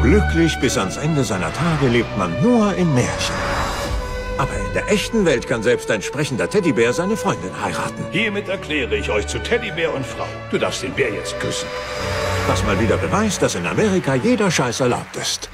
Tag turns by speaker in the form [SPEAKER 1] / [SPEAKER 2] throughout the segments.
[SPEAKER 1] Glücklich bis ans Ende seiner Tage lebt man nur in Märchen. Aber in der echten Welt kann selbst ein sprechender Teddybär seine Freundin heiraten.
[SPEAKER 2] Hiermit erkläre ich euch zu Teddybär und Frau. Du darfst den Bär jetzt küssen.
[SPEAKER 1] Was mal wieder beweist, dass in Amerika jeder Scheiß erlaubt ist.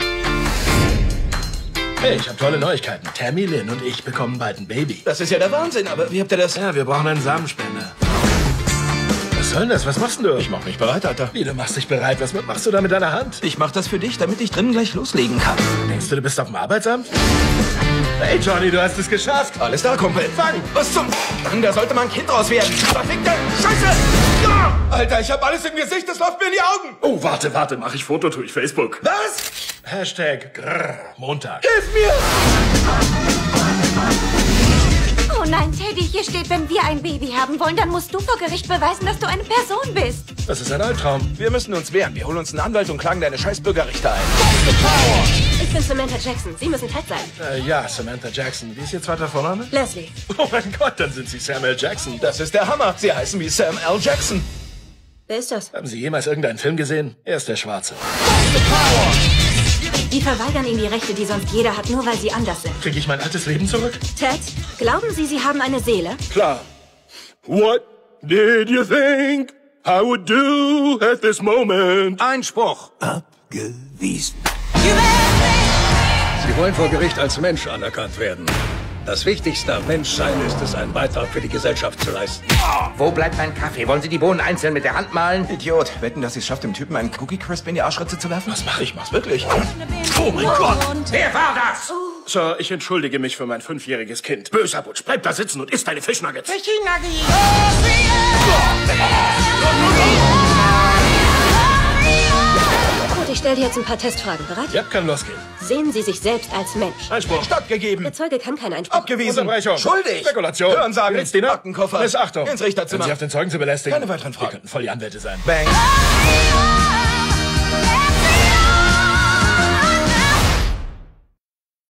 [SPEAKER 3] Hey, ich habe tolle Neuigkeiten. Tammy, Lynn und ich bekommen bald ein Baby.
[SPEAKER 4] Das ist ja der Wahnsinn, aber wie habt ihr das?
[SPEAKER 3] Ja, wir brauchen einen Samenspender. Was soll denn das? Was machst denn du?
[SPEAKER 4] Ich mach mich bereit, Alter.
[SPEAKER 3] Wie, du machst dich bereit? Was machst du da mit deiner Hand?
[SPEAKER 4] Ich mach das für dich, damit ich drinnen gleich loslegen kann.
[SPEAKER 3] Denkst du, du bist auf dem Arbeitsamt? Hey, Johnny, du hast es geschafft.
[SPEAKER 4] Alles da, Kumpel.
[SPEAKER 3] Fang!
[SPEAKER 4] Was zum... Mann, da sollte mal ein Kind draus werden. Verfickte Scheiße! Ja! Alter, ich hab alles im Gesicht, das läuft mir in die Augen.
[SPEAKER 3] Oh, warte, mach ich Foto, tue ich Facebook.
[SPEAKER 4] Was?
[SPEAKER 3] Hashtag Montag.
[SPEAKER 4] Hilf mir!
[SPEAKER 5] Oh nein, Teddy, hier steht, wenn wir ein Baby haben wollen, dann musst du vor Gericht beweisen, dass du eine Person bist.
[SPEAKER 3] Das ist ein Albtraum.
[SPEAKER 4] Wir müssen uns wehren. Wir holen uns einen Anwalt und klagen deine scheiß Bürgerrichter ein.
[SPEAKER 5] Ich bin Samantha Jackson. Sie müssen Ted sein.
[SPEAKER 3] Ja, Samantha Jackson. Wie ist Ihr zweiter Vorname?
[SPEAKER 5] Leslie.
[SPEAKER 3] Oh mein Gott, dann sind Sie Samuel Jackson.
[SPEAKER 4] Das ist der Hammer. Sie heißen wie Sam L. Jackson.
[SPEAKER 5] Wer ist das?
[SPEAKER 3] Haben Sie jemals irgendeinen Film gesehen? Er ist der Schwarze.
[SPEAKER 5] Die verweigern ihnen die Rechte, die sonst jeder hat, nur weil sie anders sind.
[SPEAKER 3] Kriege ich mein altes Leben zurück?
[SPEAKER 5] Ted, glauben Sie, Sie haben eine Seele?
[SPEAKER 3] Klar. What did you think I would do at this moment?
[SPEAKER 1] Einspruch. Abgewiesen.
[SPEAKER 6] Sie wollen vor Gericht als Mensch anerkannt werden. Das Wichtigste am Menschsein ist es, einen Beitrag für die Gesellschaft zu leisten.
[SPEAKER 7] Wo bleibt mein Kaffee? Wollen Sie die Bohnen einzeln mit der Hand mahlen?
[SPEAKER 4] Idiot. Wetten, dass sie es schafft, dem Typen einen Cookie Crisp in die Arschritze zu werfen?
[SPEAKER 3] Was mache ich?
[SPEAKER 4] Mach's wirklich.
[SPEAKER 3] Oh mein Gott!
[SPEAKER 7] Wer war das?
[SPEAKER 3] Sir, ich entschuldige mich für mein 5-jähriges Kind. Böser Butch, bleib da sitzen und isst deine Fischnuggets.
[SPEAKER 5] Gut, ich stelle dir jetzt ein paar Testfragen. Bereit?
[SPEAKER 3] Ja, kann losgehen.
[SPEAKER 5] Sehen Sie sich selbst als Mensch?
[SPEAKER 3] Einspruch.
[SPEAKER 4] Stattgegeben.
[SPEAKER 5] Der Zeuge kann keinen Einspruch.
[SPEAKER 4] Abgewiesen.
[SPEAKER 3] Unterbrechung.
[SPEAKER 4] Schuldig.
[SPEAKER 3] Spekulation.
[SPEAKER 4] Hörensagen.
[SPEAKER 3] Gerichtsdiener.
[SPEAKER 4] Aktenkoffer.
[SPEAKER 3] Missachtung.
[SPEAKER 4] Ins Richterzimmer.
[SPEAKER 3] Hören Sie auf, den Zeugen zu belästigen.
[SPEAKER 4] Keine weiteren Fragen.
[SPEAKER 3] Wir könnten voll die Anwälte sein.
[SPEAKER 4] Bang.